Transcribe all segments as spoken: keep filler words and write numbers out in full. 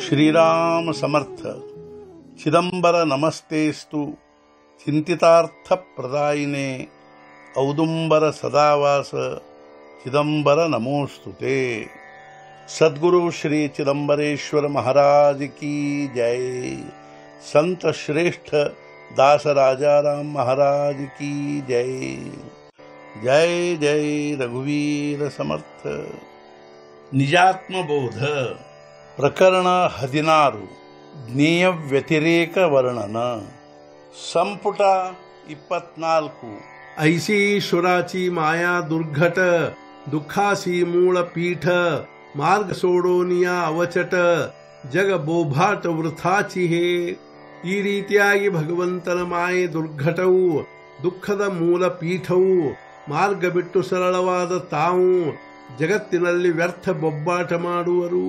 श्रीराम समर्थ। चिदंबर नमस्तेस्तु चिंतितार्थ प्रदायिने औदुंबर सदावास चिदंबर नमोस्तुते। सद्गुरु श्री चिदंबरेश्वर महाराज की जय। संत श्रेष्ठ दास राजाराम महाराज की जय। जय जय रघुवीर समर्थ। निजात्मबोध प्रकरण हदिनारु ಜ್ಞೇಯ ವ್ಯತಿರೇಕ ವರ್ಣನ ಸಂಪುಟ ಇಪ್ಪತ್ನಾಲ್ಕು। ऐशीश्वराची माया दुर्घट दुःखासी मूळ पीठ मार्ग सोडोनिया अवचट जग ಬೋಭಾಟ ವೃಥಾಚಿ ಹೇ। ಈ ರೀತಿಯಾಗಿ ಭಗವಂತನ ಮಾಯೆ ದುರ್ಘಟವು ದುಃಖದ ಮೂಲ ಪೀಠವು ಮಾರ್ಗ ಬಿಟ್ಟು ಸರಳವಾದ ತಾವು ಜಗತ್ತಿನಲ್ಲಿ ವ್ಯರ್ಥ ಬೊಬ್ಬಾಟ ಮಾಡುವರು।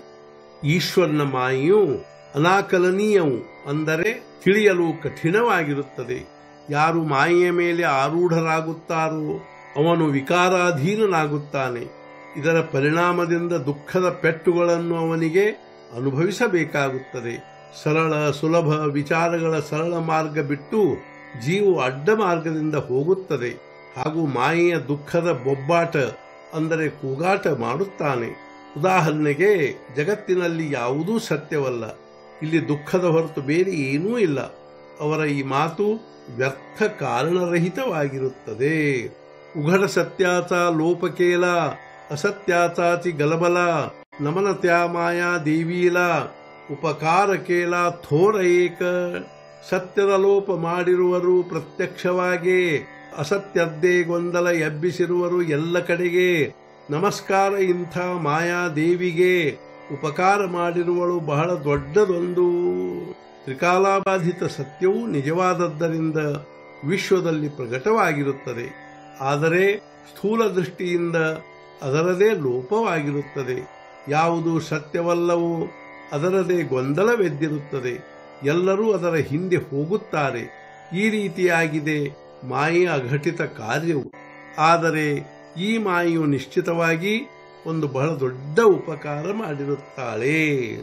ಈಶ್ವರನ ಮಾಯೆಯು ಅನಾಕಲನೀಯವು, ಅಂದರೆ ತಿಳಿಯಲು ಕಠಿಣವಾಗಿರುತ್ತದೆ। ಯಾರು ಮಾಯೆಯ ಮೇಲೆ ಆರೂಢರಾಗುತ್ತಾರೋ ಅವನು ವಿಕಾರಾಧೀನನಾಗುತ್ತಾನೆ। ಇದರ ಪರಿಣಾಮದಿಂದ ದುಃಖದ ಪೆಟ್ಟುಗಳನ್ನು ಅವನಿಗೆ ಅನುಭವಿಸಬೇಕಾಗುತ್ತದೆ। ಸರಳ ಸುಲಭ ವಿಚಾರಗಳ ಸರಳ ಮಾರ್ಗ ಬಿಟ್ಟು ಜೀವು ಅಡ್ಡ ಮಾರ್ಗದಿಂದ ಹೋಗುತ್ತದೆ ಹಾಗೂ ಮಾಯೆಯ ದುಃಖದ ಬೊಬ್ಬಾಟ ಅಂದರೆ ಕೂಗಾಟ ಮಾಡುತ್ತಾನೆ। ಉದಾಹರಣೆಗೆ, ಜಗತ್ತಿನಲ್ಲಿ ಯಾವುದೂ ಸತ್ಯವಲ್ಲ, ಇಲ್ಲಿ ದುಃಖದ ಹೊರತು ಬೇರೆ ಏನೂ ಇಲ್ಲ। ಅವರ ಈ ಮಾತು ವ್ಯರ್ಥ ಕಾರಣರಹಿತವಾಗಿರುತ್ತದೆ। ಉಘಡ ಸತ್ಯಾಚ ಲೋಪಕೇಲ ಅಸತ್ಯಾಚಾಚಿ ಗಲಬಲ ನಮನತ್ಯಾ ಮಾಯಾ ದೇವೀಲ ಉಪಕಾರ ಕೇಲ ಥೋರ ಏಕ। ಸತ್ಯದ ಲೋಪ ಮಾಡಿರುವರು ಪ್ರತ್ಯಕ್ಷವಾಗಿ, ಅಸತ್ಯದ್ದೇ ಗೊಂದಲ ಎಬ್ಬಿಸಿರುವರು ಎಲ್ಲ ಕಡೆಗೆ। ನಮಸ್ಕಾರ ಇಂಥ ಮಾಯಾದೇವಿಗೆ, ಉಪಕಾರ ಮಾಡಿರುವಳು ಬಹಳ ದೊಡ್ಡದೊಂದು। ತ್ರಿಕಾಲಾಬಾಧಿತ ಸತ್ಯವು ನಿಜವಾದದ್ದರಿಂದ ವಿಶ್ವದಲ್ಲಿ ಪ್ರಕಟವಾಗಿರುತ್ತದೆ, ಆದರೆ ಸ್ಥೂಲ ದೃಷ್ಟಿಯಿಂದ ಅದರದೇ ಲೋಪವಾಗಿರುತ್ತದೆ। ಯಾವುದು ಸತ್ಯವಲ್ಲವೋ ಅದರದೇ ಗೊಂದಲವೆದ್ದಿರುತ್ತದೆ, ಎಲ್ಲರೂ ಅದರ ಹಿಂದೆ ಹೋಗುತ್ತಾರೆ। ಈ ರೀತಿಯಾಗಿದೆ ಮಾಯೆಯ ಅಘಟಿತ ಕಾರ್ಯವು। ಆದರೆ ಈ ಮಾಯೆಯು ನಿಶ್ಚಿತವಾಗಿ ಒಂದು ಬಹಳ ದೊಡ್ಡ ಉಪಕಾರ ಮಾಡಿರುತ್ತಾಳೆ।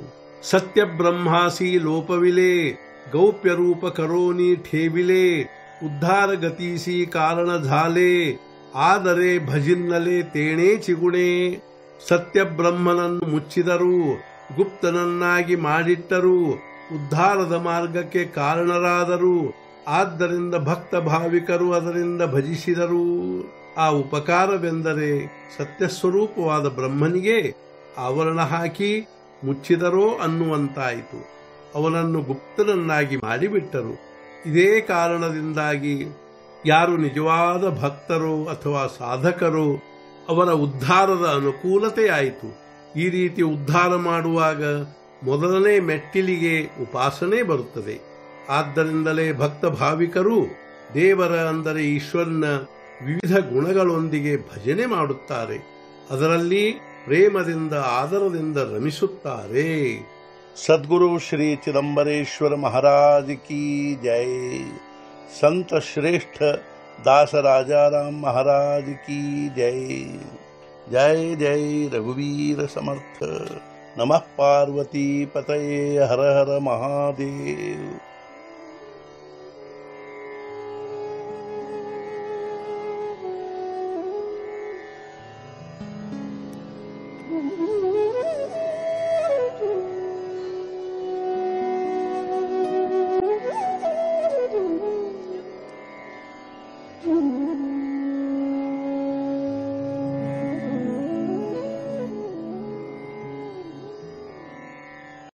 ಸತ್ಯ ಬ್ರಹ್ಮಾಸಿ ಲೋಪವಿಲೆ ಗೌಪ್ಯ ರೂಪ ಕರೋನಿ ಠೇಬಿಲೆ ಉದ್ಧಾರ ಗತೀಸಿ ಕಾರಣ ಝಾಲೆ ಆದರೆ ಭಜಿನ್ನಲೆ ತೇಣೇ ಚಿಗುಣೆ। ಸತ್ಯ ಬ್ರಹ್ಮನನ್ನು ಮುಚ್ಚಿದರು, ಗುಪ್ತನನ್ನಾಗಿ ಮಾಡಿಟ್ಟರು, ಉದ್ಧಾರದ ಮಾರ್ಗಕ್ಕೆ ಕಾರಣರಾದರು, ಆದ್ದರಿಂದ ಭಕ್ತ ಭಾವಿಕರು ಅದರಿಂದ ಭಜಿಸಿದರು। ಆ ಉಪಕಾರವೆಂದರೆ ಸತ್ಯಸ್ವರೂಪವಾದ ಬ್ರಹ್ಮನಿಗೆ ಆವರಣ ಹಾಕಿ ಮುಚ್ಚಿದರೋ ಅನ್ನುವಂತಾಯಿತು, ಅವನನ್ನು ಗುಪ್ತನನ್ನಾಗಿ ಮಾಡಿಬಿಟ್ಟರು। ಇದೇ ಕಾರಣದಿಂದಾಗಿ ಯಾರು ನಿಜವಾದ ಭಕ್ತರೋ ಅಥವಾ ಸಾಧಕರೋ ಅವರ ಉದ್ಧಾರದ ಅನುಕೂಲತೆಯಾಯಿತು। ಈ ರೀತಿ ಉದ್ಧಾರ ಮಾಡುವಾಗ ಮೊದಲನೇ ಮೆಟ್ಟಿಲಿಗೆ ಉಪಾಸನೆ ಬರುತ್ತದೆ। ಆದ್ದರಿಂದಲೇ ಭಕ್ತ ಭಾವಿಕರು ದೇವರ ಅಂದರೆ ಈಶ್ವರನ ವಿವಿಧ ಗುಣಗಳೊಂದಿಗೆ ಭಜನೆ ಮಾಡುತ್ತಾರೆ, ಅದರಲ್ಲಿ ಪ್ರೇಮದಿಂದ ಆದರದಿಂದ ರಮಿಸುತ್ತಾರೆ। सद्गुरु श्री चिदंबरेश्वर महाराज की जय। संत श्रेष्ठ दास राजाराम महाराज की जय। जय जय रघुवीर समर्थ। नमः पार्वती पतये हर हर महादेव। Mm-hmm.